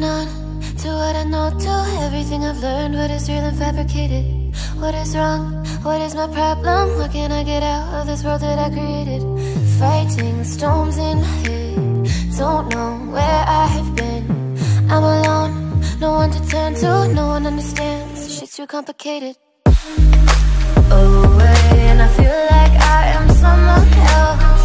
on to what I know, to everything I've learned. What is real and fabricated? What is wrong? What is my problem? How can I get out of this world that I created? Fighting storms in my head, don't know where I have been. I'm alone, no one to turn to, no one understands. Shit's too complicated. Away, and I feel like I am someone else.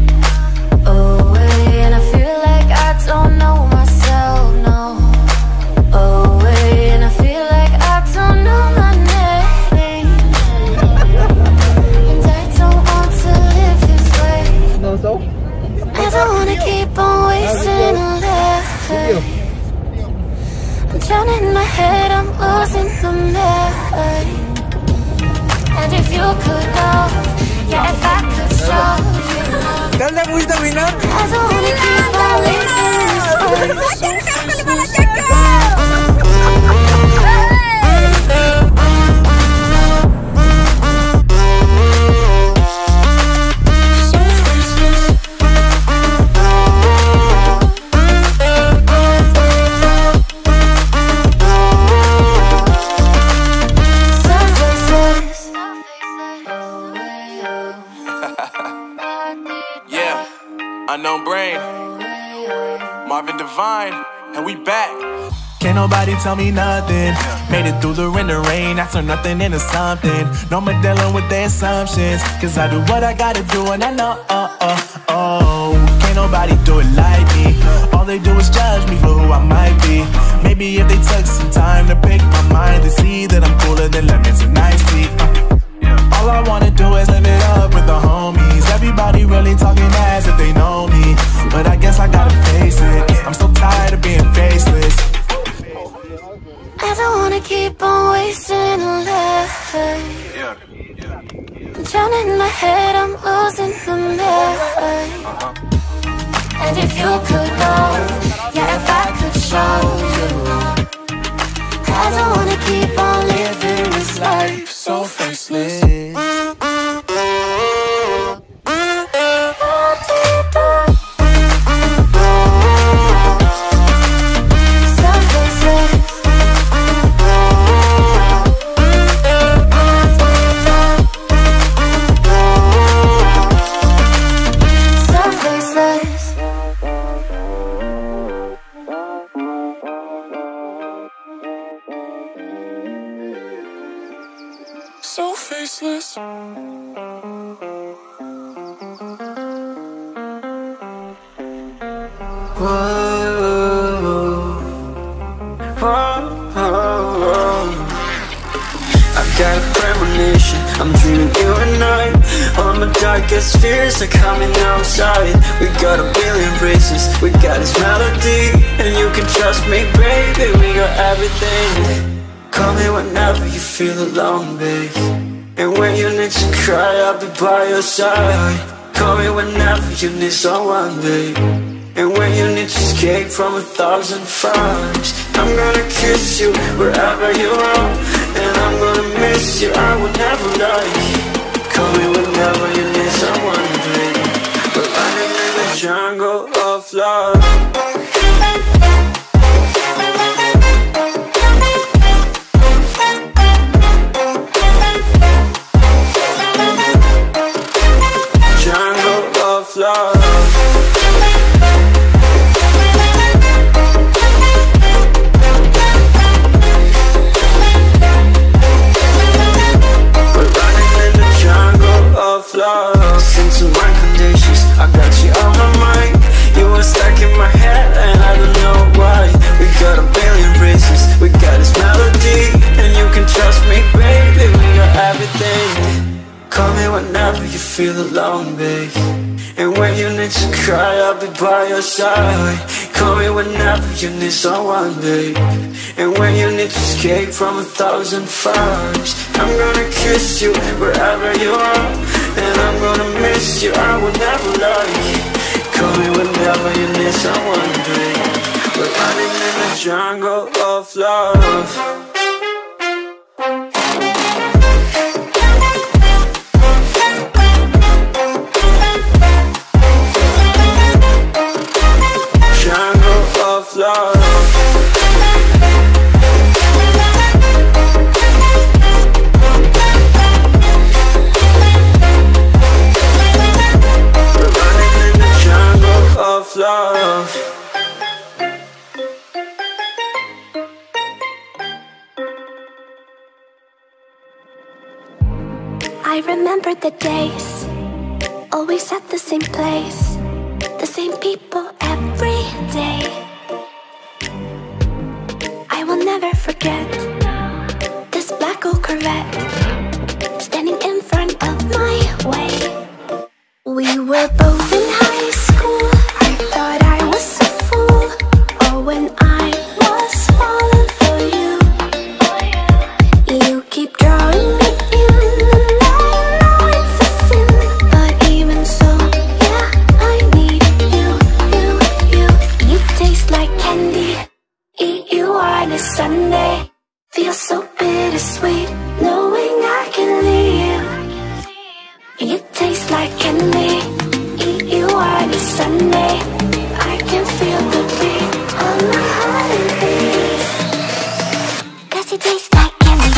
Away, and I feel like I don't know myself, no. Away, and I feel like I don't know my name. And I don't want to live this way. I don't wanna keep on wasting a life. I'm drowning in my head, I'm losing the mind. And if you could know, yeah, if I could show you, I don't wanna keep on living this way. Unknown Brain, Marvin Divine, and we back. Can't nobody tell me nothing. Made it through the rain and rain, I turn nothing into something. No more dealing with their assumptions, cause I do what I gotta do and I know, can't nobody do it like me. All they do is judge me for who I might be. Maybe if they took some time to pick my mind, they see that I'm cooler than lemons and iced tea. All I wanna do is live it up with the homies. Everybody really talking ass if they know me, but I guess I gotta face it. I'm so tired of being faceless. I don't wanna keep on wasting a life. I'm drowning in my head, I'm losing the mind. And if you could know, yeah, if I could show you, I don't wanna keep on living this life so faceless. So faceless. I've got a premonition, I'm dreaming you and I. All my darkest fears are coming outside. We got a billion races, we got this melody, and you can trust me, baby, we got everything. Call me whenever you feel alone, babe. And when you need to cry, I'll be by your side. Call me whenever you need someone, babe. And when you need to escape from 1,000 fires, I'm gonna kiss you wherever you are, and I'm gonna miss you, I will never lie. Call me whenever you need someone, babe. We're running in the jungle of love. Listen to my conditions, I got you on my mind. You were stuck in my head and I don't know why. We got a billion races, we got this melody, and you can trust me, baby, we got everything. Call me whenever you feel alone, babe. And when you need to cry, I'll be by your side. Call me whenever you need someone, babe. And when you need to escape from 1,000 fires, I'm gonna kiss you wherever you are, and I'm gonna miss you, I will never lie. Call me whenever you need someone, babe. We're running in the jungle of love. Jungle of love. I remember the days, always at the same place, the same people every day. I will never forget this black old Corvette standing in front of my way. We were both in high school, I thought I was a fool. Oh, when I was falling for you, you keep drawing me in, and I know it's a sin, but even so, yeah, I need you. You taste like candy, eat you on a Sunday. Feel so bittersweet, knowing I can leave. You taste like candy, eat you on a Sunday. I can feel the beat on my heart and beats, 'cause you taste like candy.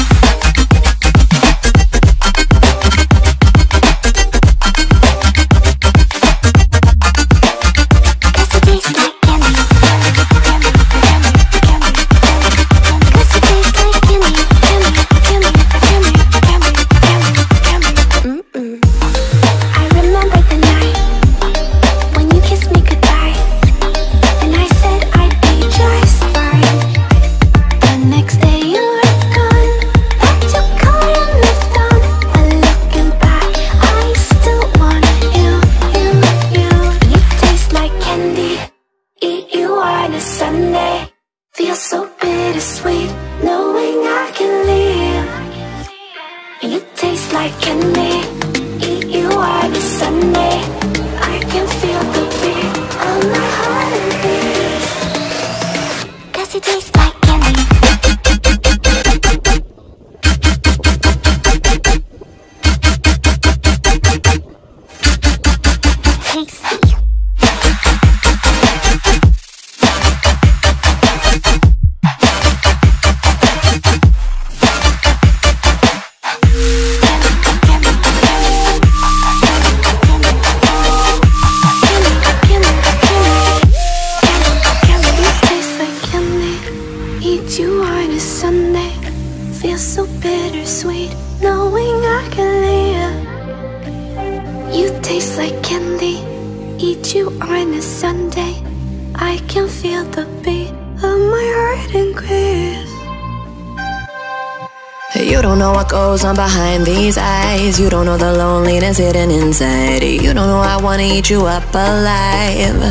You don't know what goes on behind these eyes. You don't know the loneliness hidden inside. You don't know I wanna eat you up alive.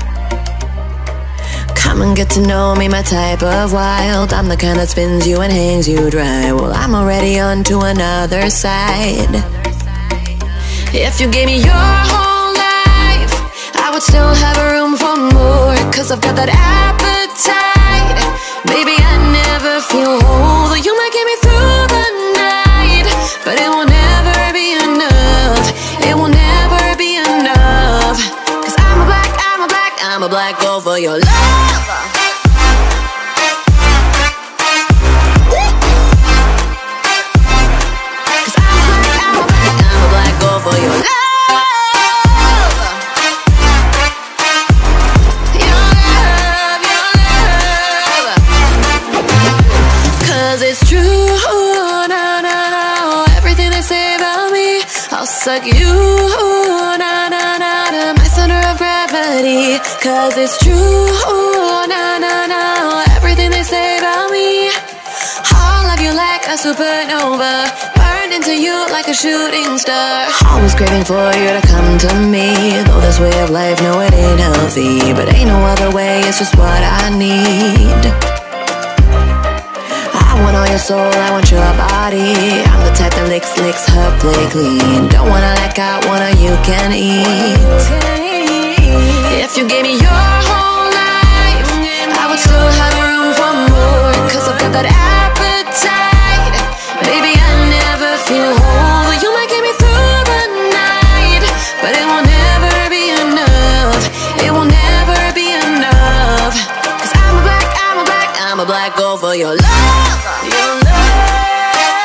Come and get to know me, my type of wild. I'm the kind that spins you and hangs you dry. Well, I'm already on to another side. If you gave me your whole life, I would still have room for more, 'cause I've got that appetite. Baby, I never feel whole, though you might get me through the night, but it will never be enough. It will never be enough, 'cause I'm a black girl for your love. 'Cause I'm a black girl for your love. It's true, no, no, no. Everything they say about me, I'll suck you, no, no, no, to my center of gravity. 'Cause it's true, no, no, no. Everything they say about me, I'll love you like a supernova, burned into you like a shooting star. Always craving for you to come to me, though this way of life, no, it ain't healthy, but ain't no other way, it's just what I need. I want all your soul, I want your body. I'm the type that licks her plate clean. Don't wanna let go, wanna you can eat. If you gave me your whole life, I would still have room for more, 'cause I've got that appetite. Baby, I never feel whole. You might get me through the night, but it will never be enough. It will never be enough, 'cause I'm a black girl for your love. Your love.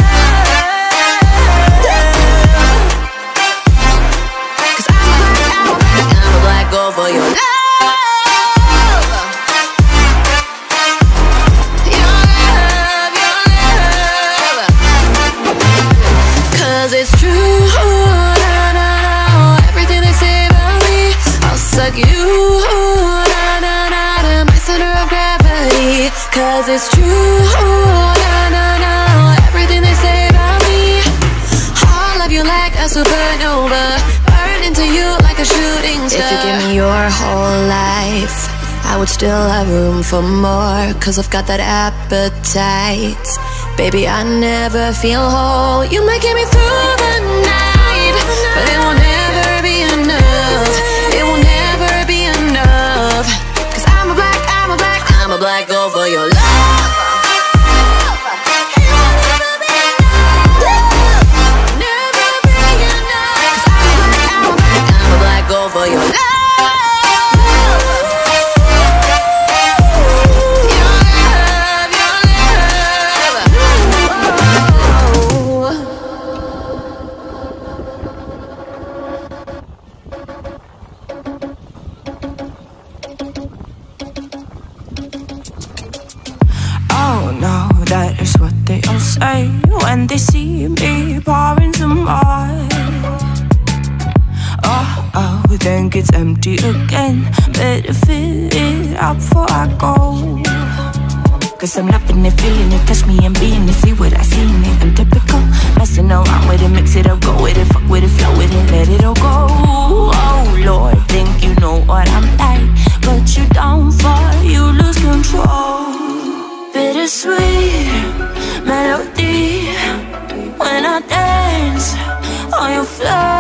'Cause I'm a black girl for your love. Your love, your love. 'Cause it's true. cause it's true. No, no, no, everything they say about me. I'll love you like a supernova, burn into you like a shooting star. If you give me your whole life, I would still have room for more, cause I've got that appetite. Baby, I never feel whole. You might get me through the night, but it will never be enough. It will never be enough, cause I'm a black girl for your love. Never be enough, cause I'm a black girl for your love. That is what they all say when they see me pouring some more. Oh, then gets empty again. Better fill it up before I go. Cause I'm loving it, feeling it, touch me and being it. See what I see in it, I'm typical. Messing around with it, mix it up, go with it, fuck with it, flow with it, let it all go. Oh Lord, think you know what I'm like, but you don't fall, you lose control. Bittersweet melody when I dance on your floor.